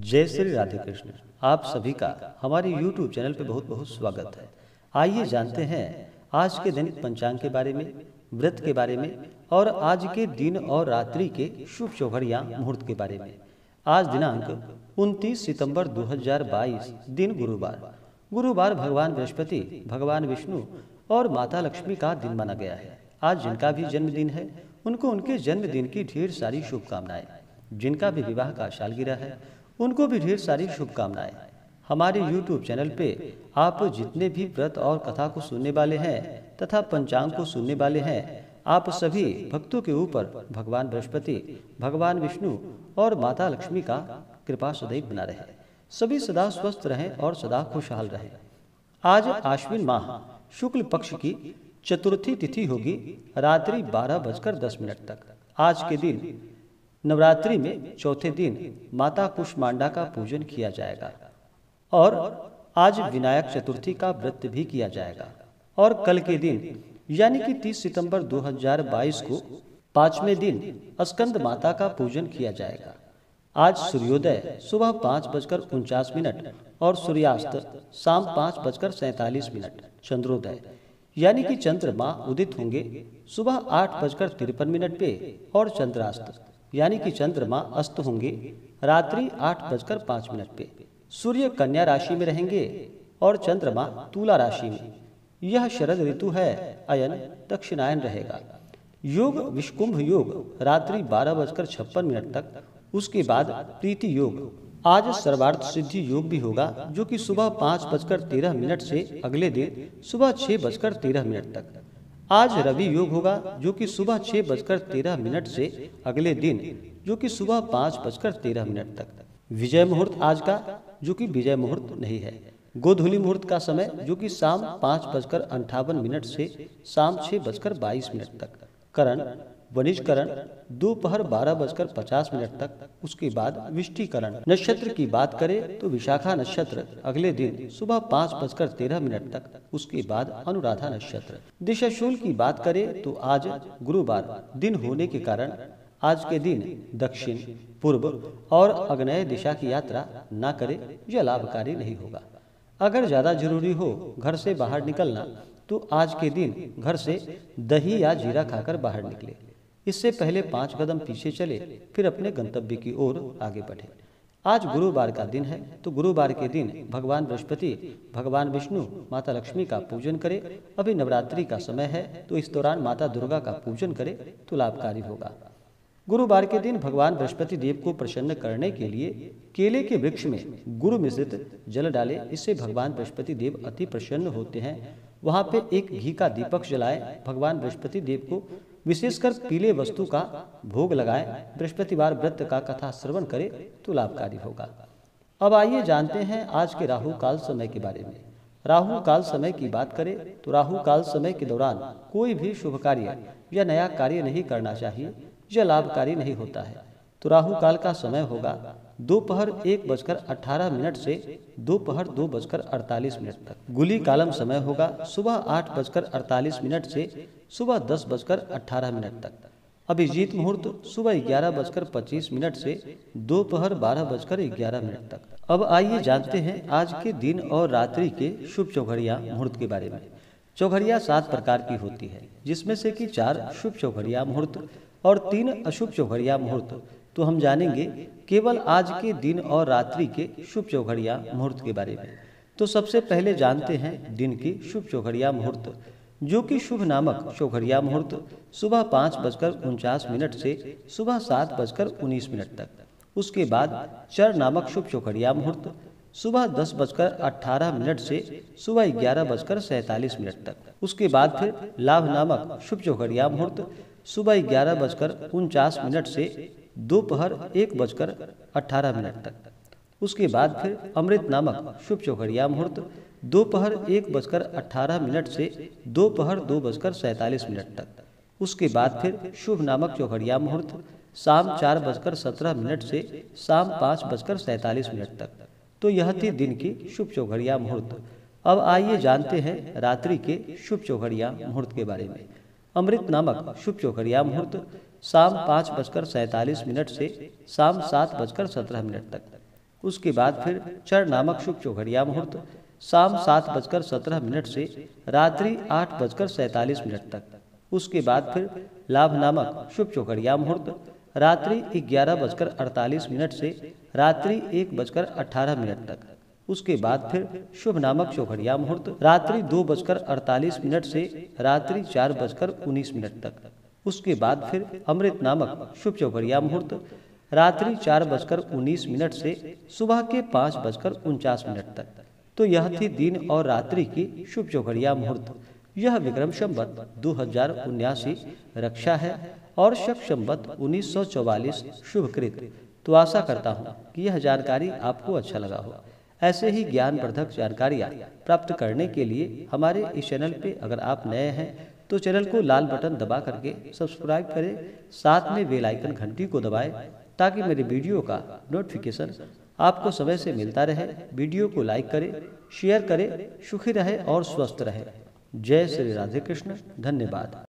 जय श्री राधे कृष्ण। आप सभी का हमारे YouTube चैनल पे बहुत बहुत स्वागत है। आइए जानते हैं आज के दैनिक पंचांग के बारे में, व्रत के बारे में और आज के दिन और रात्रि के शुभ चौघड़िया मुहूर्त के बारे में। आज दिनांक 29 सितंबर 2022, दिन गुरुवार भगवान बृहस्पति, भगवान विष्णु और माता लक्ष्मी का दिन माना गया है। आज जिनका भी जन्मदिन है उनको उनके जन्मदिन की ढेर सारी शुभकामनाएं। जिनका भी विवाह का सालगिरह है उनको भी ढेर सारी शुभकामनाएं। हमारे YouTube चैनल पे आप जितने भी व्रत और कथा को सुनने वाले हैं तथा पंचांग को सुनने वाले हैं, आप सभी भक्तों के ऊपर भगवान बृहस्पति, भगवान विष्णु और माता लक्ष्मी का कृपा सदैव बना रहे। सभी सदा स्वस्थ रहें और सदा खुशहाल रहें। आज आश्विन माह शुक्ल पक्ष की चतुर्थी तिथि होगी, रात्रि 12:10 तक। आज के दिन नवरात्रि में चौथे दिन माता कुष्मांडा का पूजन किया जाएगा और आज विनायक चतुर्थी का व्रत भी किया जाएगा। और कल के दिन यानी कि 30 सितंबर 2022 को पांचवें दिन स्कंद माता का पूजन किया जाएगा। आज सूर्योदय सुबह 5:49 और सूर्यास्त शाम 5:47। चंद्रोदय यानी कि चंद्रमा उदित होंगे सुबह 8:53 पे और चंद्रास्त यानी कि चंद्रमा अस्त होंगे रात्रि 8:05 पे। सूर्य कन्या राशि में रहेंगे और चंद्रमा तुला राशि में। यह शरद ऋतु है, अयन दक्षिणायन रहेगा। योग विषकुंभ योग रात्रि 12:56 तक। उसके बाद प्रीति योग। आज सर्वार्थ सिद्धि योग भी होगा जो कि सुबह 5:13 से अगले दिन सुबह 6:13 तक। आज रवि योग होगा जो कि सुबह 6:13 से अगले दिन जो कि सुबह 5:13 तक। विजय मुहूर्त आज का जो कि विजय मुहूर्त नहीं है। गोधूली मुहूर्त का समय जो कि शाम 5:58 से शाम 6:22 तक। करण वनिजकरण दोपहर 12:50 तक। उसके बाद विष्टिकरण। नक्षत्र की बात करें तो विशाखा नक्षत्र अगले दिन सुबह 5:13 तक। उसके बाद अनुराधा नक्षत्र। दिशाशूल की बात करें तो आज गुरुवार दिन होने के कारण आज के दिन दक्षिण, पूर्व और आग्नेय दिशा की यात्रा न करें, यह लाभकारी नहीं होगा। अगर ज्यादा जरूरी हो घर से बाहर निकलना तो आज के दिन घर से दही या जीरा खाकर बाहर निकले। इससे पहले 5 कदम पीछे चले, फिर अपने गंतव्य की ओर आगे बढ़े। आज गुरुवार का दिन है तो गुरुवार के दिन भगवान बृहस्पति, भगवान विष्णु, माता लक्ष्मी का पूजन करें। अभी नवरात्रि का समय है तो इस दौरान माता दुर्गा का पूजन करें तो लाभकारी होगा। गुरुवार के दिन भगवान बृहस्पति देव को प्रसन्न करने के लिए केले के वृक्ष में गुरु मिश्रित जल डालें। इससे भगवान बृहस्पति देव अति प्रसन्न होते हैं। वहां पे एक घी का दीपक जलाएं। भगवान बृहस्पति देव को विशेषकर पीले वस्तु का भोग लगाएं। बृहस्पतिवार व्रत का कथा श्रवण करें तो लाभकारी होगा। अब आइए जानते हैं आज के राहु काल समय के बारे में। राहु काल समय की बात करें तो राहु काल समय के दौरान कोई भी शुभ कार्य या नया कार्य नहीं करना चाहिए, यह लाभकारी नहीं होता है। तो राहु काल का समय होगा दोपहर 1:18 से दोपहर 2:48 तक। गुली कालम समय होगा सुबह 8:48 से सुबह 10:18 तक। अभिजीत मुहूर्त सुबह 11:25 से दोपहर 12:11 तक। अब आइए जानते हैं आज के दिन और रात्रि के शुभ चौघड़िया मुहूर्त के बारे में। चौघड़िया 7 प्रकार की होती है, जिसमें से कि 4 शुभ चौघड़िया मुहूर्त और 3 अशुभ चौघड़िया मुहूर्त। तो हम जानेंगे केवल आज के दिन और रात्रि के शुभ चौघड़िया मुहूर्त के बारे में। तो सबसे पहले जानते हैं दिन की शुभ चौघड़िया मुहूर्त, जो कि शुभ नामक चौघड़िया मुहूर्त सुबह 5:49 से सुबह 7:19 तक। उसके बाद चर नामक शुभ चौघड़िया मुहूर्त सुबह 10:18 से सुबह 11:47 तक। उसके बाद फिर लाभ नामक शुभ चौघड़िया मुहूर्त सुबह 11:49 से दोपहर 1:18 तक। उसके बाद फिर अमृत नामक शुभ चौघड़िया मुहूर्त दोपहर 1:18 से दोपहर 2:47 तक। उसके बाद फिर शुभ नामक चौघड़िया मुहूर्त शाम 4:17 से शाम 5:47 तक। तो यह थी दिन की शुभ चौघड़िया मुहूर्त। अब आइए जानते हैं रात्रि के शुभ चौघड़िया मुहूर्त के बारे में। अमृत नामक शुभ चौघड़िया मुहूर्त शाम 5:47 से शाम 7:17 तक। उसके बाद फिर चर नामक शुभ चौघड़िया मुहूर्त शाम 7:17 से रात्रि 8:47 तक। उसके बाद फिर लाभ नामक शुभ चौघड़िया मुहूर्त रात्रि 11:48 से रात्रि 1:18 तक। उसके बाद फिर शुभ नामक चौघड़िया मुहूर्त रात्रि 2:48 से रात्रि 4:19 तक। उसके बाद फिर अमृत नामक शुभ चौघड़िया मुहूर्त रात्रि 4:19 से सुबह के 5:49 तक। तो यह थी दिन और रात्रि की शुभ चौघड़िया मुहूर्त। यह विक्रम संवत 2079 रक्षा है और शक संवत 1944 शुभकृत। तो आशा करता हूँ कि यह जानकारी आपको अच्छा लगा हो। ऐसे ही ज्ञानवर्धक जानकारियाँ प्राप्त करने के लिए हमारे इस चैनल पे अगर आप नए हैं तो चैनल को लाल बटन दबा करके सब्सक्राइब करें, साथ में बेल आइकन घंटी को दबाएं ताकि मेरे वीडियो का नोटिफिकेशन आपको समय से मिलता रहे। वीडियो को लाइक करें, शेयर करें। सुखी रहे और स्वस्थ रहे। जय श्री राधे कृष्ण। धन्यवाद।